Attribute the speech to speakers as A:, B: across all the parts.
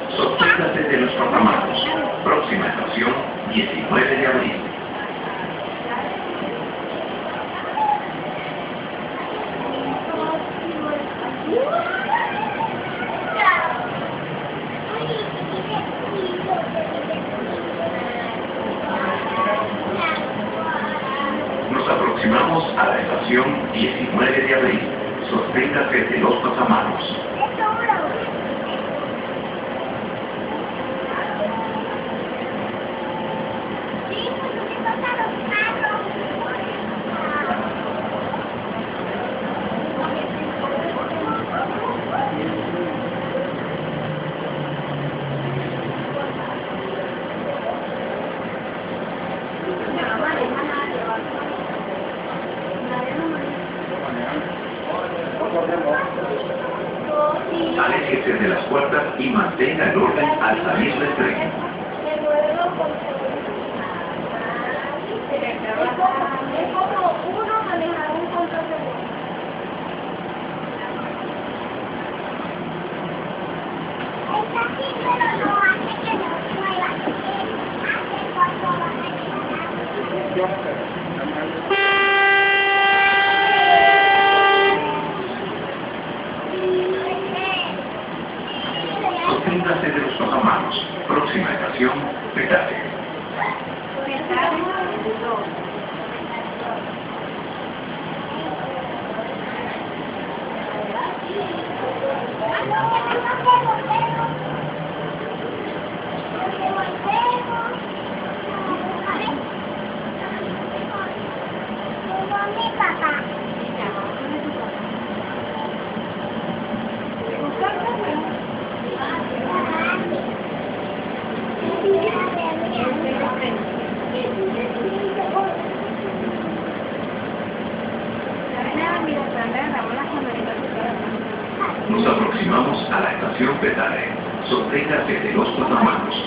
A: Sosténgase de los portamanos. Próxima estación, 19 de abril. Nos aproximamos a la estación 19 de abril. Sosténgase de los pasamanos. Aléjese de las puertas y mantenga el orden al salir del tren.
B: Es como uno manejar un control remoto. Está aquí, pero no hace que no mueva. Hace cuando va
A: Sosténgase de los pasamanos. Próxima estación, Petare. Nos aproximamos a la estación Petare. Sosténgase de los pasamanos.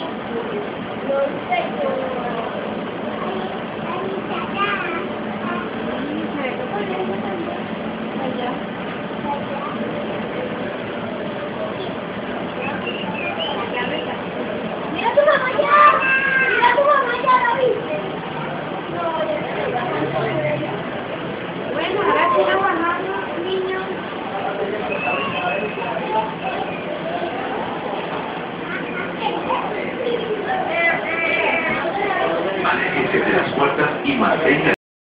B: Mira tu mamá ya, ¿la viste? Bueno, ahora quiero guardarlo, niño.
A: Aléjese de las puertas y mantenga